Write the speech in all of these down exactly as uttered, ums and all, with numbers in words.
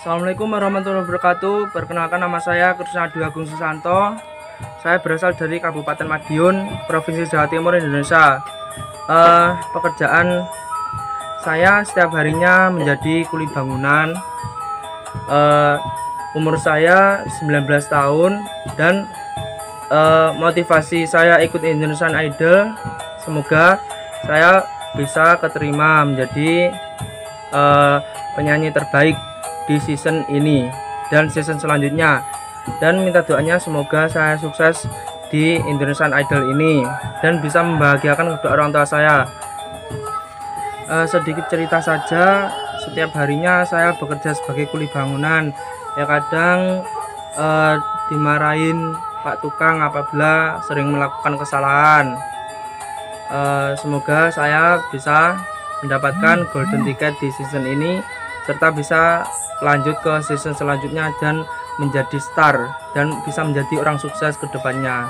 Assalamualaikum warahmatullahi wabarakatuh. Perkenalkan, nama saya Krisna Dwi Agung Susanto. Saya berasal dari Kabupaten Madiun, Provinsi Jawa Timur, Indonesia. Uh, pekerjaan saya setiap harinya menjadi kuli bangunan. Uh, umur saya sembilan belas tahun dan uh, motivasi saya ikut Indonesian Idol. Semoga saya bisa keterima menjadi uh, penyanyi terbaik di season ini dan season selanjutnya, dan minta doanya semoga saya sukses di Indonesian Idol ini dan bisa membahagiakan kedua orang tua saya. Uh, sedikit cerita saja, setiap harinya saya bekerja sebagai kuli bangunan. Ya kadang uh, dimarahin Pak Tukang apabila sering melakukan kesalahan. Uh, semoga saya bisa mendapatkan golden ticket di season ini serta bisa lanjut ke season selanjutnya dan menjadi star dan bisa menjadi orang sukses ke depannya.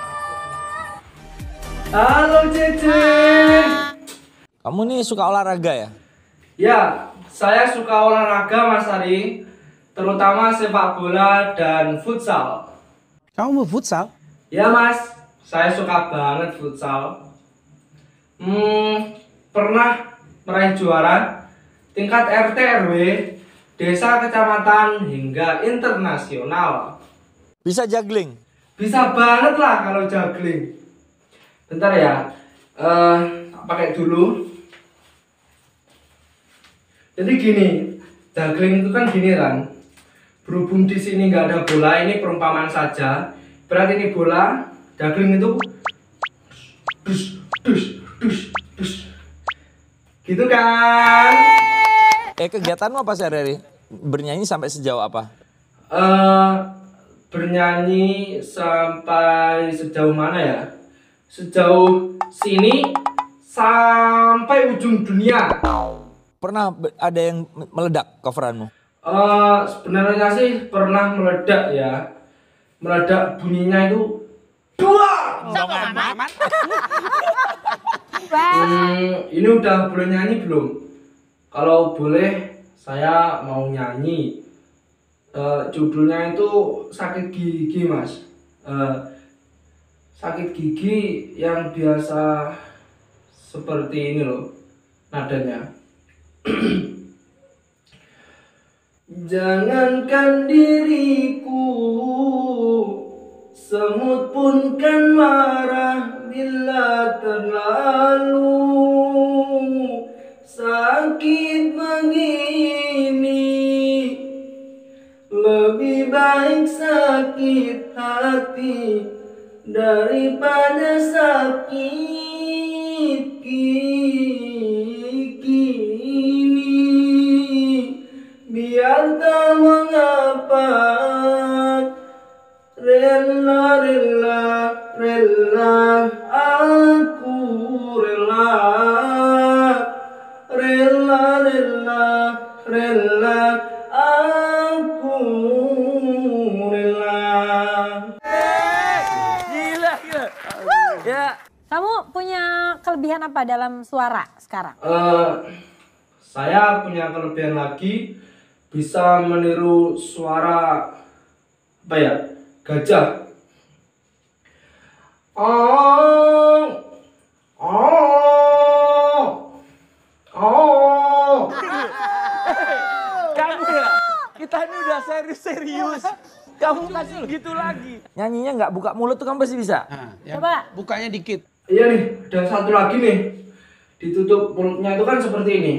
Halo Cece. Kamu nih suka olahraga ya? Ya, saya suka olahraga Mas Ari, terutama sepak bola dan futsal. Kamu mau futsal? Ya Mas, saya suka banget futsal. Hmm, pernah meraih juara tingkat R T R W, desa, kecamatan, hingga internasional. Bisa juggling? Bisa banget lah kalau juggling. Bentar ya, uh, pakai dulu. Jadi gini, juggling itu kan gini kan. Berhubung di sini nggak ada bola, ini perumpamaan saja. Berarti ini bola, juggling itu dus dus dus dus. Gitu kan? Eh, kegiatanmu apa sehari-hari? Bernyanyi sampai sejauh apa? Uh, bernyanyi sampai sejauh mana ya? Sejauh sini sampai ujung dunia. Pernah ada yang meledak coveranmu? Uh, sebenarnya sih pernah meledak ya. Meledak bunyinya itu dua. Hmm, ini udah boleh nyanyi belum? Kalau boleh, saya mau nyanyi. Uh, judulnya itu sakit gigi, Mas. Uh, sakit gigi yang biasa seperti ini loh nadanya. Jangankan diriku, semut pun kan marah bila terlalu sakit begini. Lebih baik sakit hati daripada sakit gigi ini. Biar tak mengapa, rela rela rela aku rela. Rela, rela, rela, aku rela. Gila, gila. Ya. Kamu punya kelebihan apa dalam suara sekarang? Uh, saya punya kelebihan lagi, bisa meniru suara apa ya? Gajah. Oh, oh. Oh, Kamu ya? Kita ini udah serius-serius. Kamu kasih gitu lagi. Nyanyinya nggak buka mulut tuh kamu pasti bisa. Nah, ya, Coba. Bukanya dikit. iya nih, dan satu lagi nih. Ditutup mulutnya itu kan seperti ini.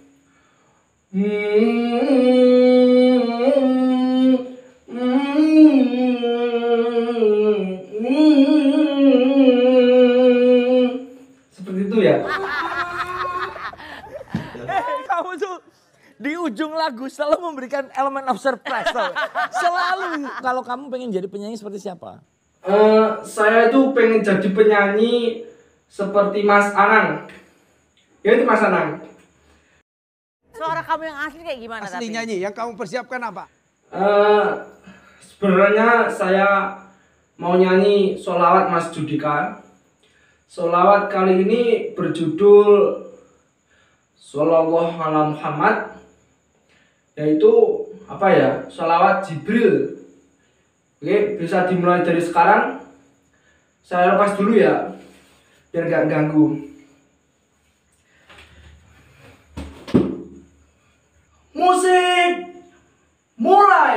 Hmm, hmm, hmm. Seperti itu ya. Kamu tuh di ujung lagu selalu memberikan elemen of surprise. Tau? Selalu kalau kamu pengen jadi penyanyi seperti siapa? Uh, saya itu pengen jadi penyanyi seperti Mas Anang. Ya itu Mas Anang. Suara kamu yang asli kayak gimana? Asli tapi? nyanyi, yang kamu persiapkan apa? Uh, sebenarnya saya mau nyanyi sholawat Mas Judika. Sholawat kali ini berjudul Shollallahu ala Muhammad, yaitu apa ya, sholawat Jibril. Oke, bisa dimulai dari sekarang. Saya lepas dulu ya, biar gak ganggu. Musik mulai.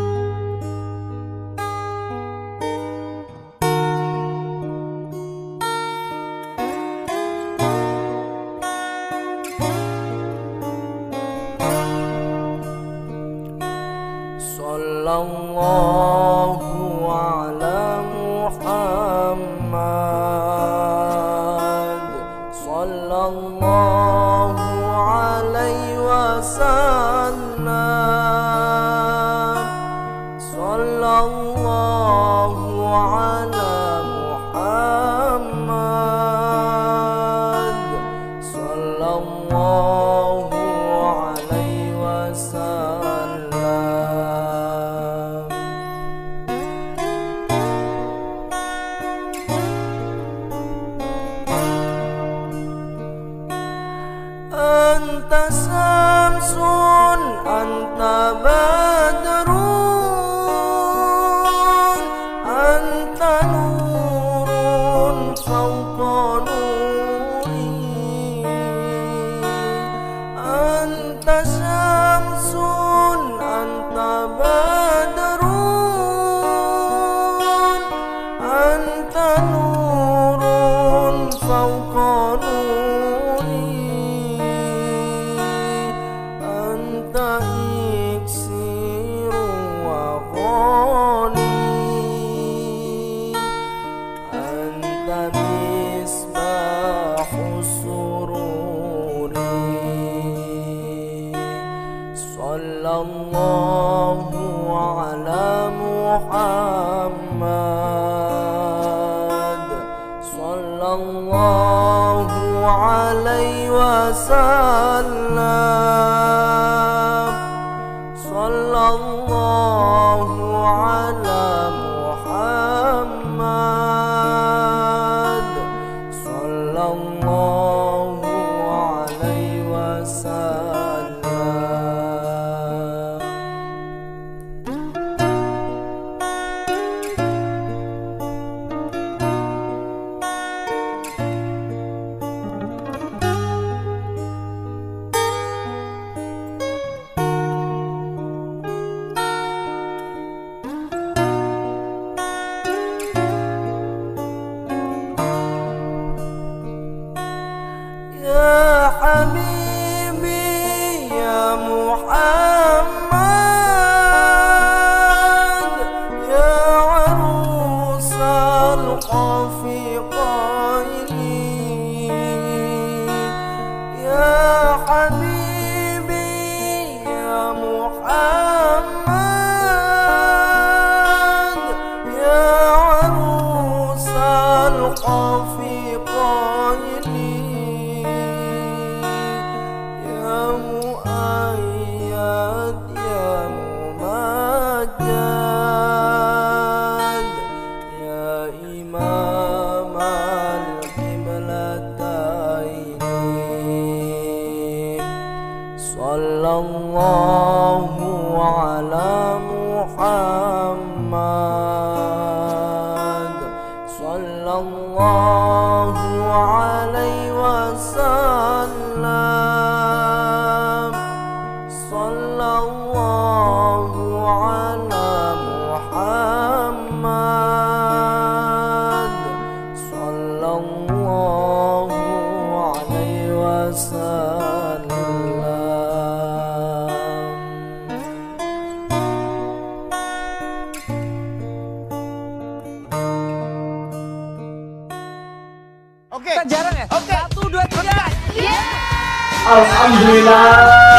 Sallallahu ala Muhammad, sallallahu alaihi wasallam, sallallahu ala Muhammad, sallallahu alaihi wasallam. Anta samsun, anta badrun, anta nurun fawqa nuri. Anta samsun, anta badrun, anta nurun fawqa nuri. Anta iksiru wa ghani, anta misbahu sururi. Sallallahu ala Muhammad, sallallahu alaihi wasallam, sallallahu ala Muhammad, sallallahu alaihi wasallam. Ya Habibi ya Muhammad, ya arusal qafiqaini. Ya Habibi ya Muhammad, ya arusal qafiqaini. Ya muayyad ya mumajjad, ya imam al-qiblataini. Sallallahu ala Muhammad, sallallahu alaihi wasallam, sallallahu ala Muhammad, sallallahu alaihi wasallam. Oke. Kita jarang ya? Oke. Satu, dua, tiga. Alhamdulillah.